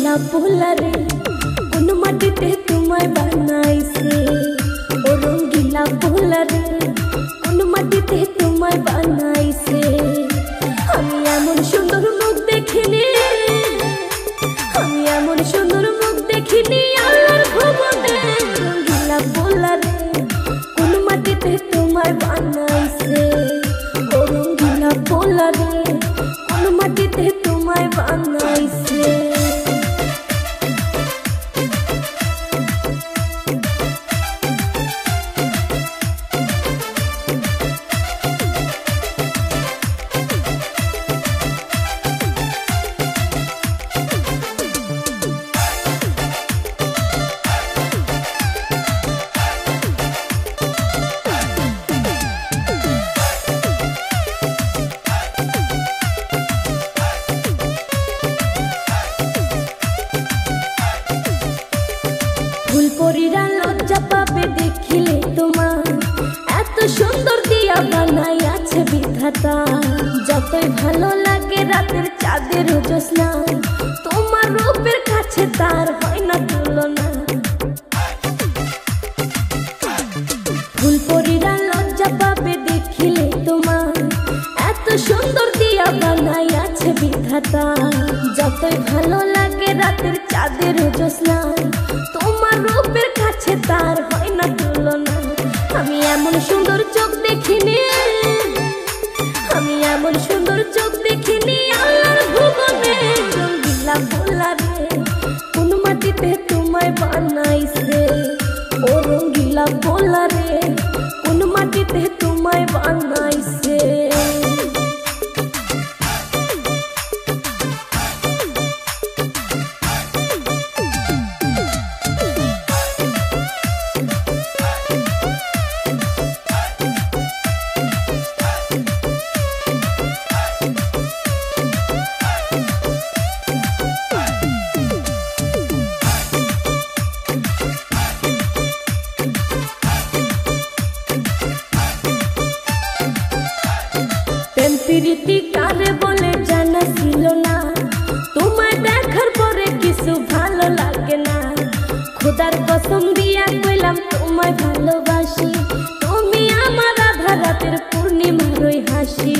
রঙ্গিলা পোলা রে কোন মাটিতে তোমায় বানাইছে ও রঙ্গিলা পোলা রে কোন মাটিতে তোমায় বানাইছে আমি এমন সুন্দর মুখ দেখিনি আমি এমন সুন্দর মুখ দেখিনি আল্লাহর ভুবনে রঙ্গিলা পোলা রে কোন মাটিতে তোমায় বানাইছে ও রঙ্গিলা পোলা রে কোন মাটিতে তোমায় বানাইছে ফুলপরিরা লজ্জা পাবে দেখিলে তোমার এত সুন্দর দিয়া বানাই আছে বিধাতা যতই ভালো লাগে রাতের চাঁদের জ্যোৎস্না তোমার রূপের কাছে তার হয় না তুলনা ফুলপরিরা লজ্জা পাবে দেখিলে তোমার এত সুন্দর দিয়া বানাই আছে বিধাতা যতই ভালো লাগে রাতের চাঁদের জ্যোৎস্না তোমার রূপের কাছে তার হয় না তুলনা আমি এমন সুন্দর চোখ দেখিনি আমি এমন সুন্দর চোখ দেখিনি আল্লাহর ভুবনে রঙ্গিলা পোলা রে কোন মাটিতে তোমায় বানাইছে ও রঙ্গিলা পোলা রে কোন মাটিতে তোমায় বানাইছে প্রীতি কারে বলে জানা ছিল না তোমায় দেখার পরে কিছু ভালো লাগে না খোদার কসম দিয়া কইলাম তোমায় ভালোবাসি তুমি আমার আধা রাতের পূর্ণিমার ওই হাসি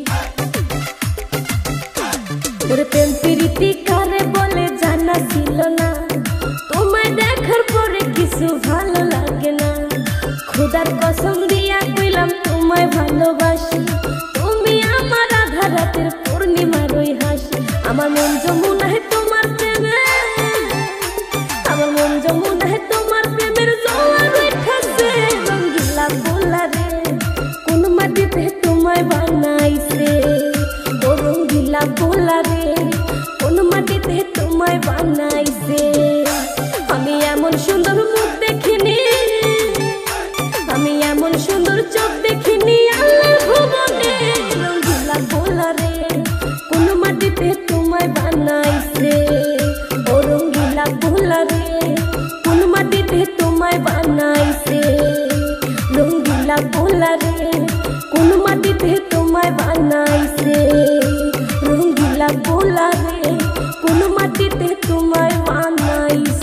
ওরে প্রেম প্রীতি কারে বলে জানা ছিল না তোমায় দেখার পরে কিছু ভালো লাগে না খোদার কসম দিয়া কইলাম তোমায় ভালোবাসি আমার আধা রাতের পূর্ণিমার ওই হাসি আমার মন যমুনায় তোমার প্রেমে আমার মন যমুনায় তোমার প্রেমের জোয়ার উঠেছে রঙ্গিলা পোলা রে কোন মাটিতে তোমায় বানাইছে ও রঙ্গিলা পোলা রে কোন মাটিতে তোমায় বানাইছে আমি এমন সুন্দর মুখ দেখিনি আমি এমন সুন্দর চোখ দেখিনি আল্লাহর ভুবনে রঙ্গিলা পোলা রে কোন মাটিতে তোমায় বানাইছে ও রঙ্গিলা পোলা রে কোন মাটিতে তোমায় বানাইছে রঙ্গিলা পোলা রে কোন মাটিতে তোমায় বানাইছে রঙ্গিলা পোলা রে কোন মাটিতে তোমায় বানাইছে।